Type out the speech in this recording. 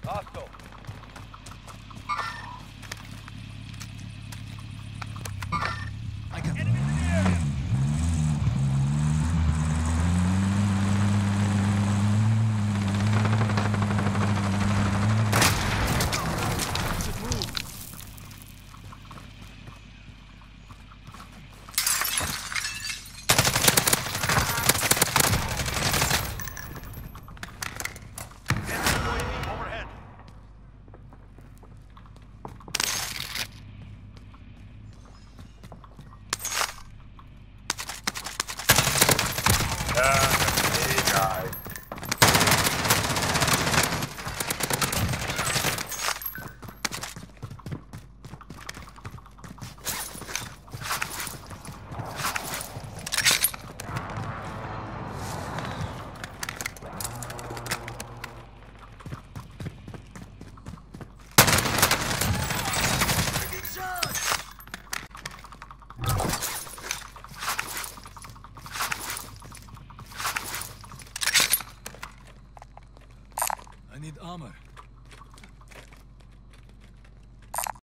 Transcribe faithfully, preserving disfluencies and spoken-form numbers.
Hostile. I got Enemies in the area. to move. Enemy U A V overhead. Hey guys. I need armor.